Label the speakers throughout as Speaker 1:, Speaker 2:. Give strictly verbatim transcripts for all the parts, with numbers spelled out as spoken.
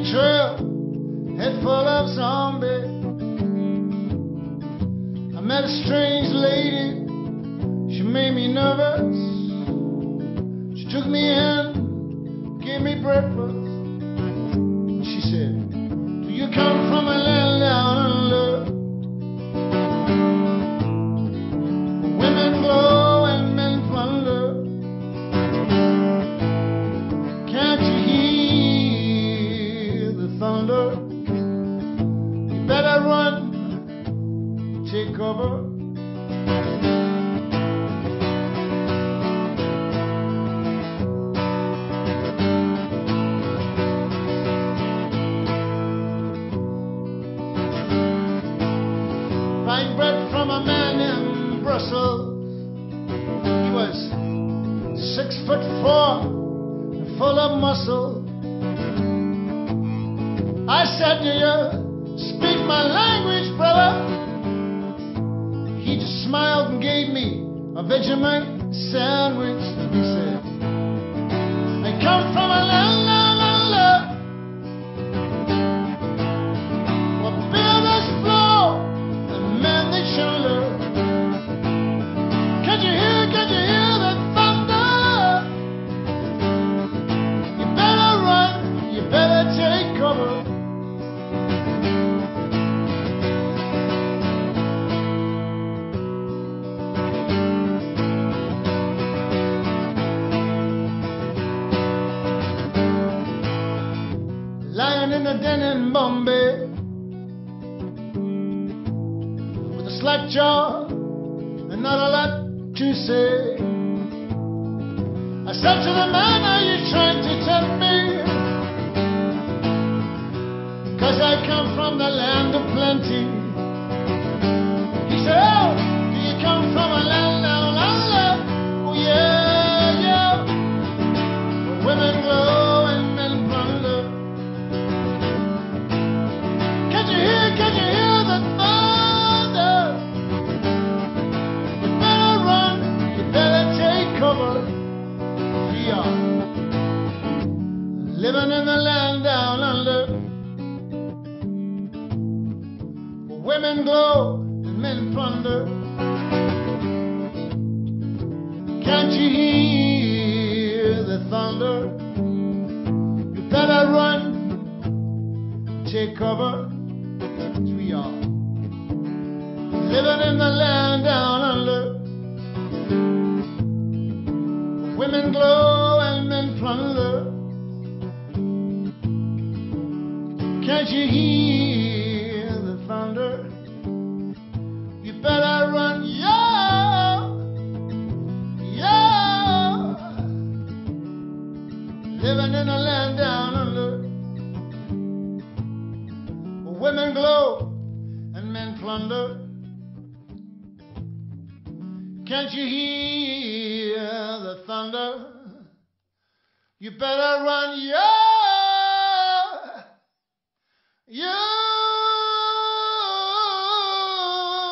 Speaker 1: trail, head full of zombies. I met a strange lady, she made me nervous. She took me in, gave me breakfast. She said, do you come from a land down under? Women glow and men plunder. Can't you hear the thunder? You better run, take cover. Buying bread from a man in Brussels. He was six foot four and full of muscle. I said, do you speak my language, brother? He just smiled and gave me a Vegemite sandwich. He said, I come from a land, land, land, land, where builders flow and men they shoulder. Can't you hear, can't you hear the thunder? You better run, you better take cover. Lying in a den in Bombay with a slack jaw and not a lot to say. I said to the man, are you trying to tempt me? Cause I come from the land of plenty. He said, oh, do you come from a land down under? Oh yeah, yeah, where women glow and men plunder. Can't you hear, can't you hear the thunder? You better run, you better take cover. We are living in the land down under, where women glow and men plunder. Can't you hear the thunder? You better run, take cover. We are living in the land down under, where women glow and men plunder. Can't you hear the thunder? You better run, yeah, yeah. Living in a land down under, where women glow and men plunder. Can't you hear the thunder? You better run, yeah, yeah.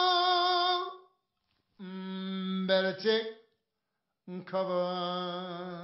Speaker 1: Mm, better take cover.